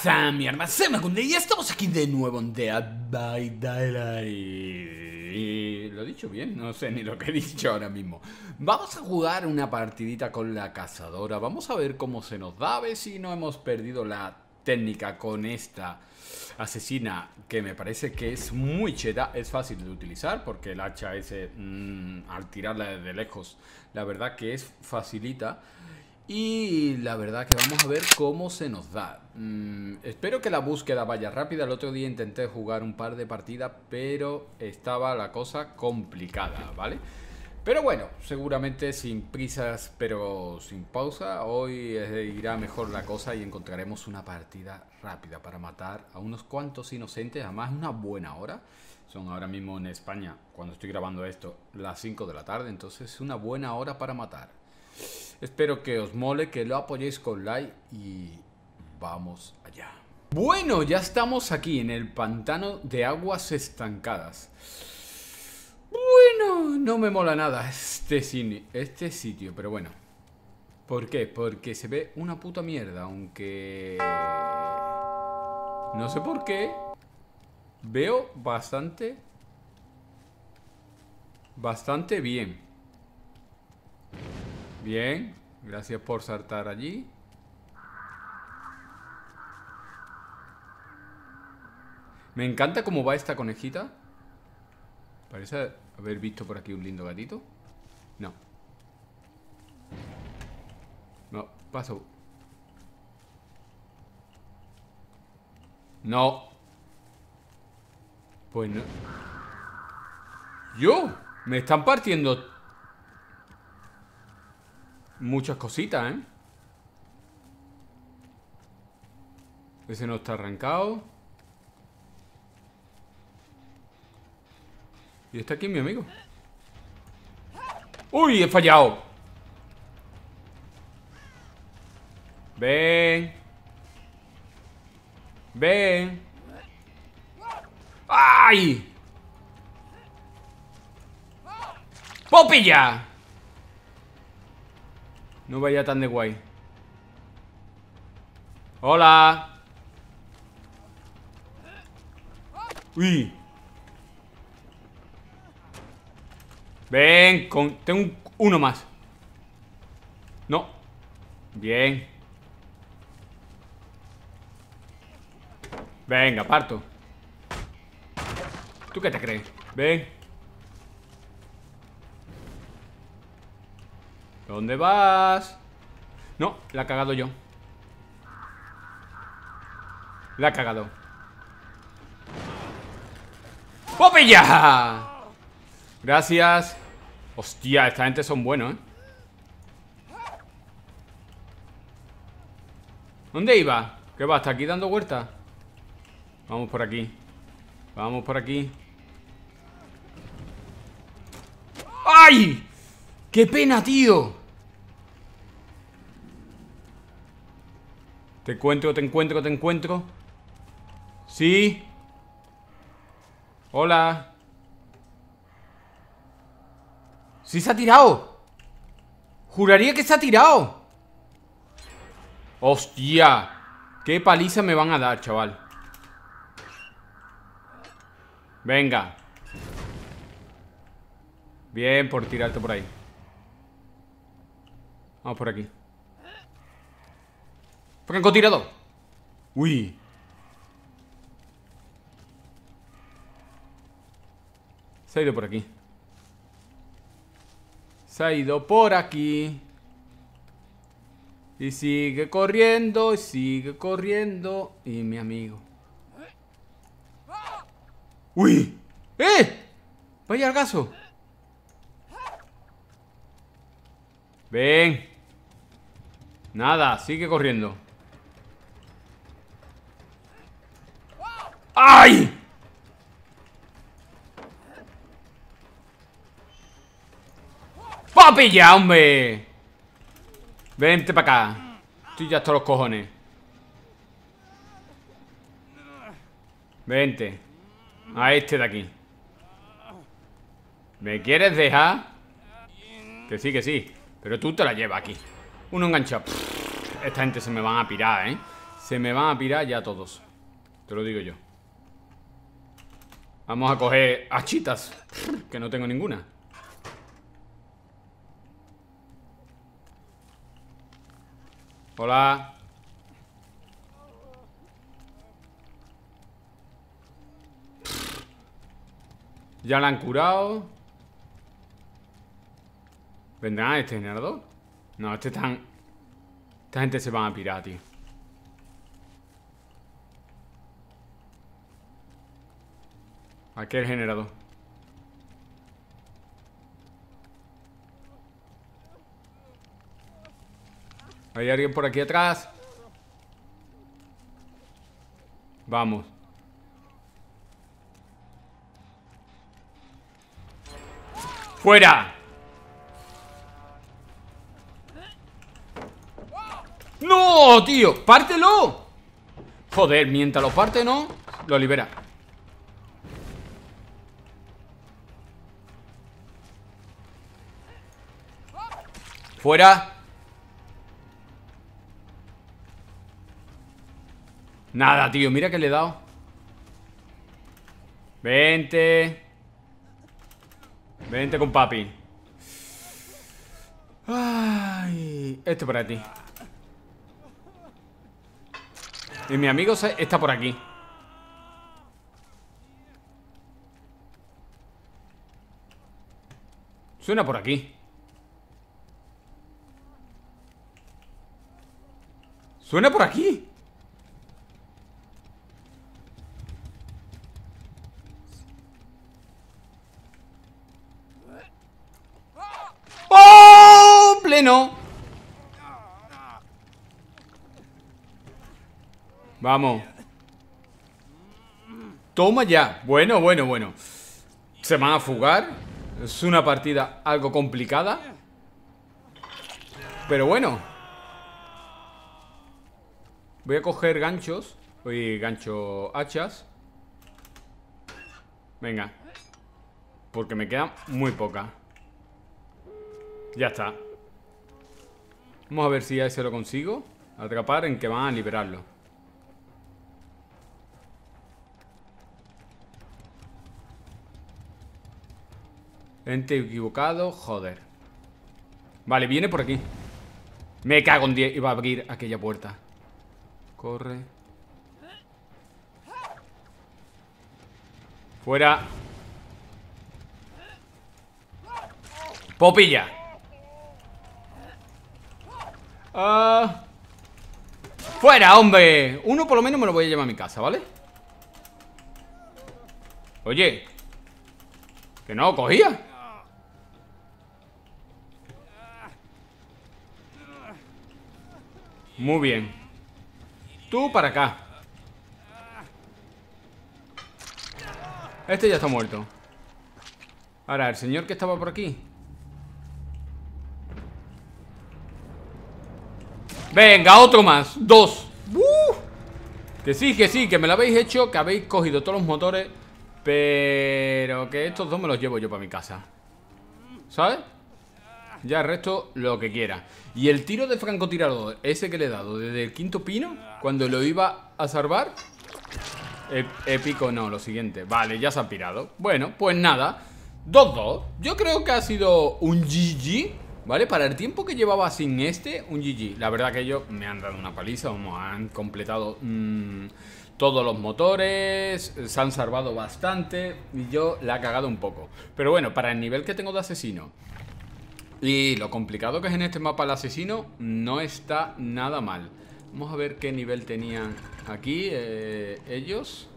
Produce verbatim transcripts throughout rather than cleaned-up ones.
pasa, mi hermano? Se me cunde y estamos aquí de nuevo en Dead by Daylight. Lo he dicho bien, no sé ni lo que he dicho ahora mismo. Vamos a jugar una partidita con la cazadora. Vamos a ver cómo se nos da, a ver si no hemos perdido la técnica con esta asesina, que me parece que es muy cheta. Es fácil de utilizar porque el hacha ese, mmm, al tirarla desde lejos, la verdad que es facilita. Y la verdad que vamos a ver cómo se nos da. mm, Espero que la búsqueda vaya rápida. El otro día intenté jugar un par de partidas, pero estaba la cosa complicada, ¿vale? Pero bueno, seguramente sin prisas, pero sin pausa. Hoy eh, irá mejor la cosa y encontraremos una partida rápida para matar a unos cuantos inocentes. Además es una buena hora. Son ahora mismo en España, cuando estoy grabando esto, las cinco de la tarde. Entonces es una buena hora para matar. Espero que os mole, que lo apoyéis con like y vamos allá. Bueno, ya estamos aquí en el pantano de aguas estancadas. Bueno, no me mola nada este, cine, este sitio, pero bueno. ¿Por qué? Porque se ve una puta mierda, aunque... no sé por qué. Veo bastante... Bastante bien. Bien, gracias por saltar allí. Me encanta cómo va esta conejita. Parece haber visto por aquí un lindo gatito. No. No, paso. No. Pues no. Yo, me están partiendo muchas cositas, ¿eh? Ese no está arrancado. Y está aquí mi amigo. ¡Uy! He fallado. Ven. Ven. ¡Ay! ¡Popilla! No vaya tan de guay. Hola. Uy. Ven, con... tengo un... uno más. No. Bien. Venga, parto. ¿Tú qué te crees? Ven. ¿Dónde vas? No, la he cagado yo. La he cagado. ¡Popilla! Gracias. Hostia, esta gente son buenos, ¿eh? ¿Dónde iba? ¿Qué va? ¿Está aquí dando vueltas? Vamos por aquí. Vamos por aquí. ¡Ay! ¡Qué pena, tío! Te encuentro, te encuentro, te encuentro. Sí. Hola. Sí se ha tirado. Juraría que se ha tirado. Hostia. Qué paliza me van a dar, chaval. Venga. Bien por tirarte por ahí. Vamos por aquí. Francotirador. Uy. Se ha ido por aquí. Se ha ido por aquí. Y sigue corriendo, y sigue corriendo. Y mi amigo. ¡Uy! ¡Eh! Vaya al gaso. Ven. Nada, sigue corriendo. ¡Ay! ¡Papilla, hombre! Vente para acá. Estoy ya hasta los cojones. Vente. A este de aquí. ¿Me quieres dejar? Que sí, que sí. Pero tú te la llevas aquí. Uno enganchado. Esta gente se me van a pirar, ¿eh? Se me van a pirar ya todos. Te lo digo yo. Vamos a coger hachitas, que no tengo ninguna. Hola. Ya la han curado. ¿Vendrán a este generador? No, este tan... Esta gente se van a pirar, tío. Aquí el generador. ¿Hay alguien por aquí atrás? Vamos. ¡Fuera! ¡No, tío! ¡Pártelo! Joder, mientras lo parte, ¿no? Lo libera. ¡Fuera! Nada, tío, mira que le he dado. Vente. Vente con papi. Ay, este para ti. Y mi amigo está por aquí. Suena por aquí. Suena por aquí. ¡Oh! Pleno. Vamos. Toma ya. Bueno, bueno, bueno. Se van a fugar. Es una partida algo complicada, pero bueno. Voy a coger ganchos. Oye, gancho hachas. Venga. Porque me queda muy poca. Ya está. Vamos a ver si a ese lo consigo atrapar, en que van a liberarlo. Ente equivocado, joder. Vale, viene por aquí. Me cago en diez. Iba a abrir aquella puerta. Corre. Fuera. Popilla. Uh, fuera, hombre. Uno por lo menos me lo voy a llevar a mi casa, ¿vale? Oye, que no lo cogía. Muy bien. Tú para acá. Este ya está muerto. Ahora, el señor que estaba por aquí. Venga, otro más. Dos. uh, Que sí, que sí, que me lo habéis hecho. Que habéis cogido todos los motores. Pero que estos dos me los llevo yo para mi casa. ¿Sabes? Ya el resto lo que quiera. Y el tiro de francotirador, ese que le he dado desde el quinto pino, cuando lo iba a salvar, épico no, lo siguiente. Vale, ya se ha pirado. Bueno, pues nada, dos dos. Yo creo que ha sido un G G, ¿vale? Para el tiempo que llevaba sin este, un G G. La verdad que ellos me han dado una paliza. Vamos, han completado mmm, todos los motores, se han salvado bastante y yo la he cagado un poco. Pero bueno, para el nivel que tengo de asesino y lo complicado que es en este mapa el asesino, no está nada mal. Vamos a ver qué nivel tenían aquí eh, ellos.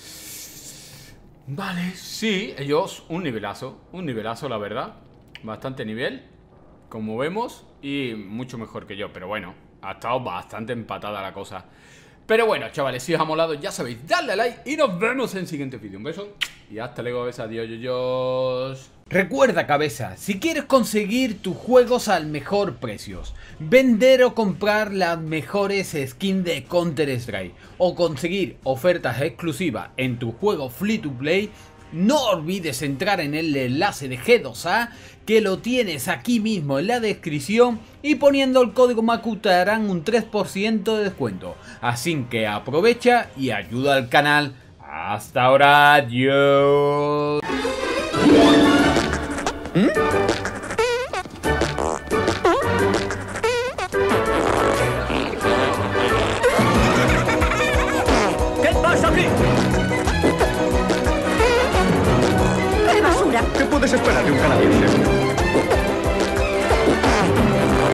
Vale, sí, ellos un nivelazo. Un nivelazo, la verdad. Bastante nivel, como vemos, y mucho mejor que yo. Pero bueno, ha estado bastante empatada la cosa. Pero bueno, chavales, si os ha molado, ya sabéis, dadle a like y nos vemos en el siguiente vídeo. Un beso y hasta luego, cabeza. Adiós, yo, yo. Recuerda, cabeza, si quieres conseguir tus juegos al mejor precios, vender o comprar las mejores skins de Counter Strike o conseguir ofertas exclusivas en tu juego free to play, no olvides entrar en el enlace de G dos A, que lo tienes aquí mismo en la descripción, y poniendo el código Maku te darán un tres por ciento de descuento. Así que aprovecha y ayuda al canal. Hasta ahora, adiós. ¿Mm?